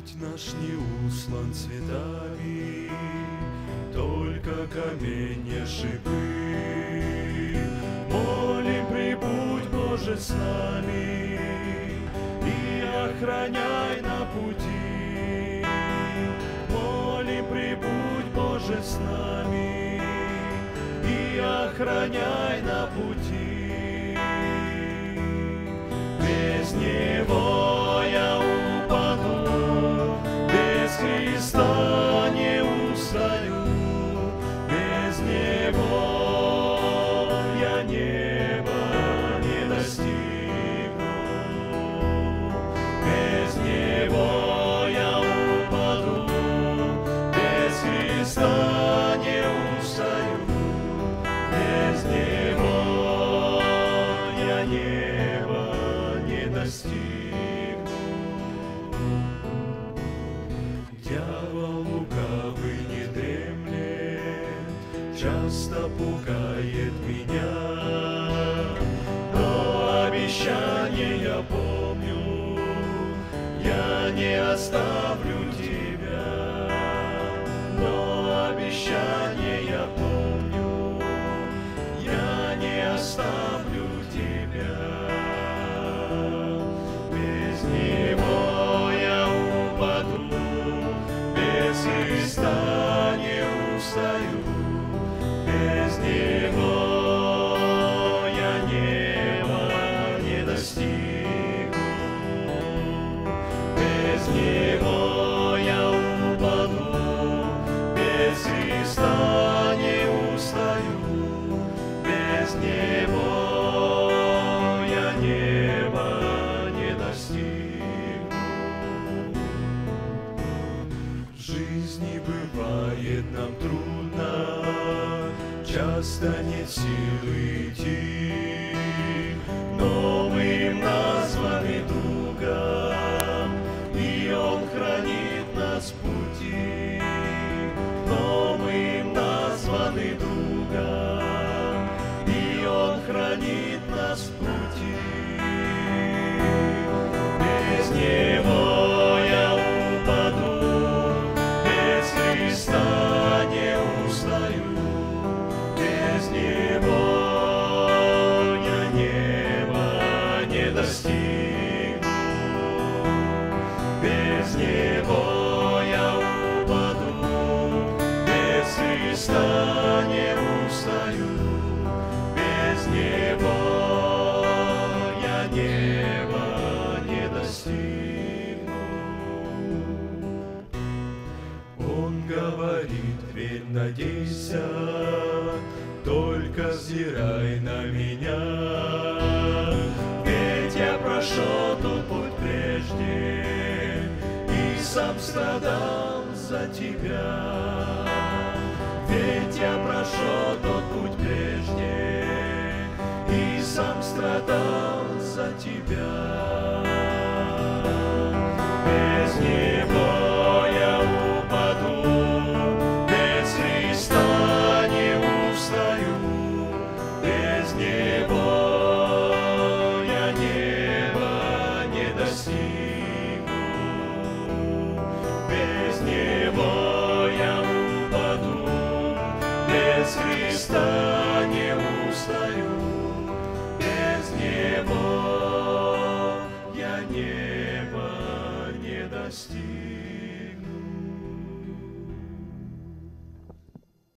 Путь наш не услан цветами, только каменья шипы. Молим, прибудь, Боже, с нами и охраняй на пути. Молим, прибудь, Боже, с нами и охраняй на пути. Без Него я упаду, без Христа не устаю, без Него я неба не достигну. Без Него я упаду, без Христа не устаю, без Него я неба не достигну. Дьявол лукавый не дремлет, часто пугает меня, но обещание я помню, я не оставлю тебя. Но обещание я помню, я не оставлю тебя. Без Него я упаду, без Христа не устаю, без Него я неба не достигну. Без Него я упаду, без Христа не устаю, без Него я неба не достигну. В жизни бывает нам трудно, часто нет силы идти, но мы им названы другом, и Он хранит нас в пути. Но мы им названы другом, и Он хранит нас в пути. Без Него я упаду, без Христа не устаю, без Него я неба не достигну. Без Него я упаду, без Христа не устаю, без Него я неба не достигну. Он говорит: верь, надейся, только взирай на меня. Ведь я прошел тот путь прежде и сам страдал за тебя. Ведь я прошел тот путь прежде и сам страдал за тебя. Без Него я упаду, без Христа не устаю, без Него я неба не достигну. Без Него я упаду, без Христа не устаю, без Него я неба не достигну.